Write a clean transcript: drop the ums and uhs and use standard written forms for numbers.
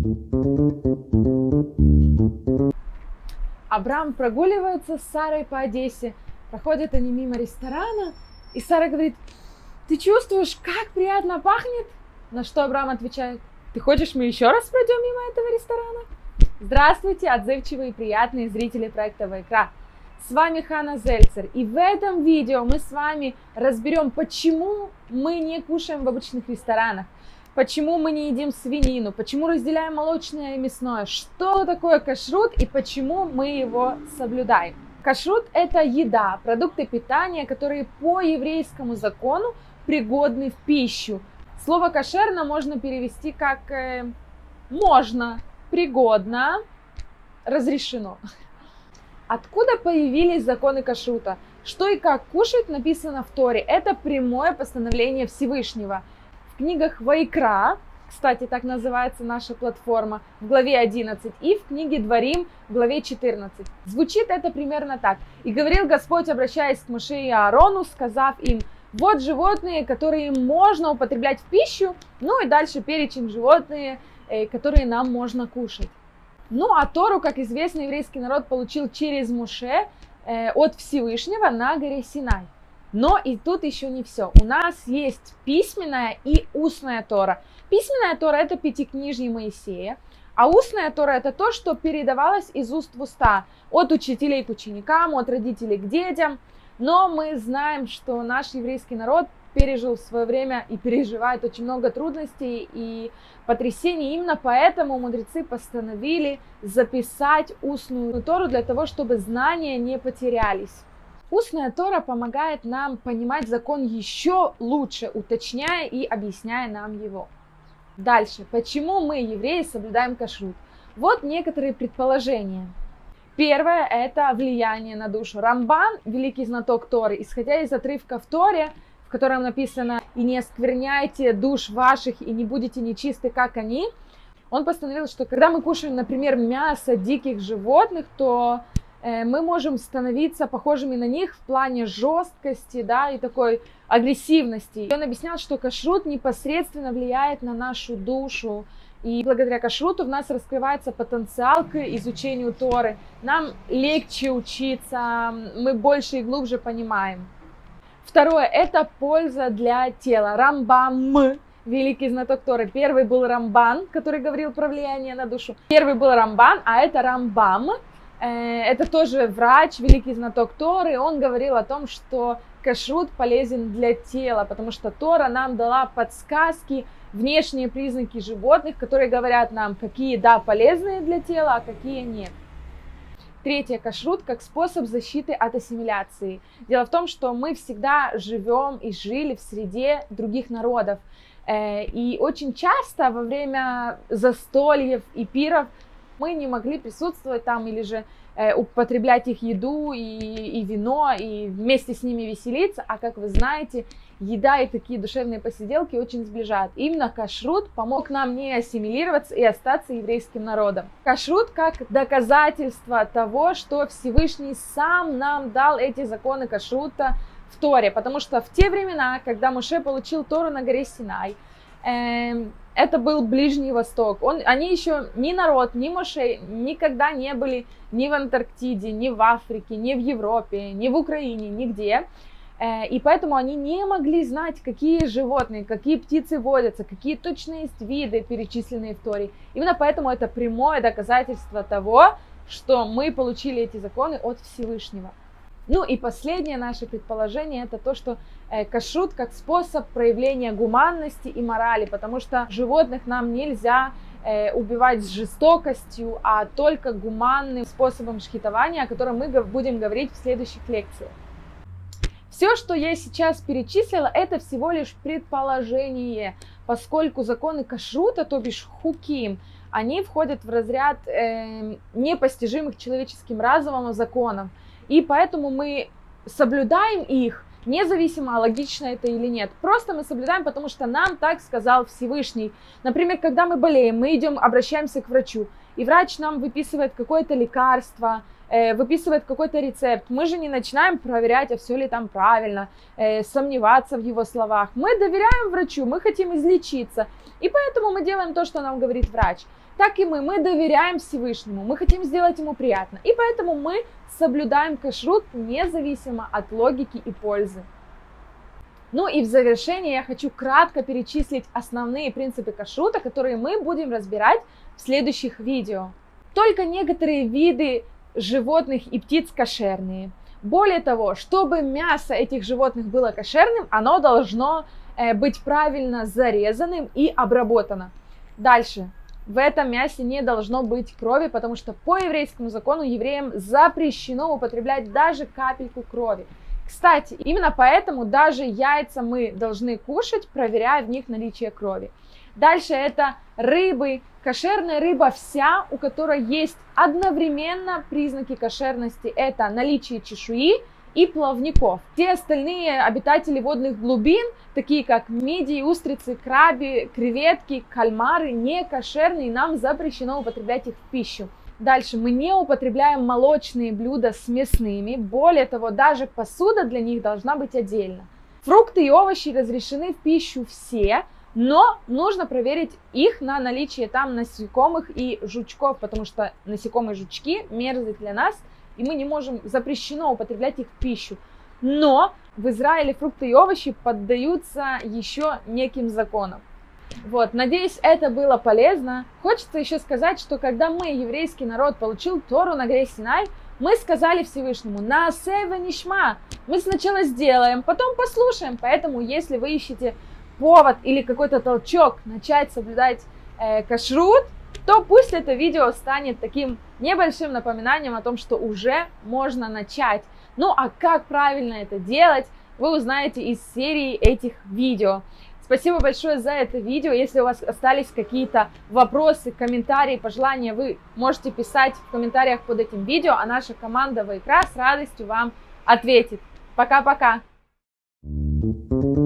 Абрам прогуливается с Сарой по Одессе. Проходят они мимо ресторана, и Сара говорит: ты чувствуешь, как приятно пахнет? На что Абрам отвечает: ты хочешь, мы еще раз пройдем мимо этого ресторана? Здравствуйте, отзывчивые и приятные зрители проекта ВК. С вами Ханна Зельцер, и в этом видео мы с вами разберем, почему мы не кушаем в обычных ресторанах, почему мы не едим свинину, почему разделяем молочное и мясное, что такое кашрут и почему мы его соблюдаем. Кашрут – это еда, продукты питания, которые по еврейскому закону пригодны в пищу. Слово кошерно можно перевести как можно, пригодно, разрешено. Откуда появились законы кашрута? Что и как кушать написано в Торе. Это прямое постановление Всевышнего. В книгах Вайкра, кстати, так называется наша платформа, в главе 11, и в книге Дворим в главе 14. Звучит это примерно так. «И говорил Господь, обращаясь к Моше и Аарону, сказав им: вот животные, которые можно употреблять в пищу», ну и дальше перечень животные, которые нам можно кушать. Ну а Тору, как известно, еврейский народ получил через Моше от Всевышнего на горе Синай. Но и тут еще не все. У нас есть письменная и устная Тора. Письменная Тора – это пятикнижье Моисея, а устная Тора – это то, что передавалось из уст в уста, от учителей к ученикам, от родителей к детям. Но мы знаем, что наш еврейский народ пережил в свое время и переживает очень много трудностей и потрясений. Именно поэтому мудрецы постановили записать устную Тору для того, чтобы знания не потерялись. Устная Тора помогает нам понимать закон еще лучше, уточняя и объясняя нам его. Дальше. Почему мы, евреи, соблюдаем кашрут? Вот некоторые предположения. Первое – это влияние на душу. Рамбан, великий знаток Торы, исходя из отрывка в Торе, в котором написано: «И не оскверняйте душ ваших, и не будете нечисты, как они», он постановил, что когда мы кушаем, например, мясо диких животных, то мы можем становиться похожими на них в плане жесткости, да, и такой агрессивности. И он объяснял, что кашрут непосредственно влияет на нашу душу. И благодаря кашруту в нас раскрывается потенциал к изучению Торы. Нам легче учиться, мы больше и глубже понимаем. Второе – это польза для тела. Рамбам, великий знаток Торы. Первый был Рамбан, который говорил про влияние на душу. Первый был Рамбан, а это Рамбам. Это тоже врач, великий знаток Торы. Он говорил о том, что кашрут полезен для тела, потому что Тора нам дала подсказки, внешние признаки животных, которые говорят нам, какие, да, полезные для тела, а какие нет. Третье. Кашрут как способ защиты от ассимиляции. Дело в том, что мы всегда живем и жили в среде других народов. И очень часто во время застольев и пиров мы не могли присутствовать там или же употреблять их еду и вино, и вместе с ними веселиться. А как вы знаете, еда и такие душевные посиделки очень сближают. Именно кашрут помог нам не ассимилироваться и остаться еврейским народом. Кашрут как доказательство того, что Всевышний сам нам дал эти законы кашрута в Торе. Потому что в те времена, когда Моше получил Тору на горе Синай, это был Ближний Восток. Они еще ни народ, ни Моше никогда не были ни в Антарктиде, ни в Африке, ни в Европе, ни в Украине, нигде. И поэтому они не могли знать, какие животные, какие птицы водятся, какие точно есть виды, перечисленные в Торе. Именно поэтому это прямое доказательство того, что мы получили эти законы от Всевышнего. Ну и последнее наше предположение – это то, что кашрут как способ проявления гуманности и морали, потому что животных нам нельзя убивать с жестокостью, а только гуманным способом шхитования, о котором мы будем говорить в следующих лекциях. Все, что я сейчас перечислила, это всего лишь предположение, поскольку законы кашрута, то бишь хуким, они входят в разряд непостижимых человеческим разумом законов. И поэтому мы соблюдаем их, независимо, логично это или нет. Просто мы соблюдаем, потому что нам так сказал Всевышний. Например, когда мы болеем, мы идем, обращаемся к врачу, и врач нам выписывает какое-то лекарство, выписывает какой-то рецепт, мы же не начинаем проверять, а все ли там правильно, сомневаться в его словах. Мы доверяем врачу, мы хотим излечиться, и поэтому мы делаем то, что нам говорит врач. Так и мы доверяем Всевышнему, мы хотим сделать ему приятно, и поэтому мы соблюдаем кашрут независимо от логики и пользы. Ну и в завершение я хочу кратко перечислить основные принципы кашрута, которые мы будем разбирать в следующих видео. Только некоторые виды животных и птиц кошерные. Более того, чтобы мясо этих животных было кошерным, оно должно быть правильно зарезанным и обработано. Дальше. В этом мясе не должно быть крови, потому что по еврейскому закону евреям запрещено употреблять даже капельку крови. Кстати, именно поэтому даже яйца мы должны кушать, проверяя в них наличие крови. Дальше это рыбы. Кошерная рыба вся, у которой есть одновременно признаки кошерности. Это наличие чешуи и плавников. Все остальные обитатели водных глубин, такие как мидии, устрицы, краби, креветки, кальмары, не кошерные, нам запрещено употреблять их в пищу. Дальше мы не употребляем молочные блюда с мясными, более того, даже посуда для них должна быть отдельно. Фрукты и овощи разрешены в пищу все, но нужно проверить их на наличие там насекомых и жучков, потому что насекомые и жучки мерзость для нас, и мы не можем, запрещено употреблять их в пищу. Но в Израиле фрукты и овощи поддаются еще неким законам. Вот, надеюсь, это было полезно. Хочется еще сказать, что когда мы, еврейский народ, получил Тору на горе Синай, мы сказали Всевышнему: «Наасе венишма». Мы сначала сделаем, потом послушаем. Поэтому, если вы ищете повод или какой-то толчок начать соблюдать кашрут, то пусть это видео станет таким небольшим напоминанием о том, что уже можно начать. Ну а как правильно это делать, вы узнаете из серии этих видео. Спасибо большое за это видео. Если у вас остались какие-то вопросы, комментарии, пожелания, вы можете писать в комментариях под этим видео, а наша команда Вайкра с радостью вам ответит. Пока-пока!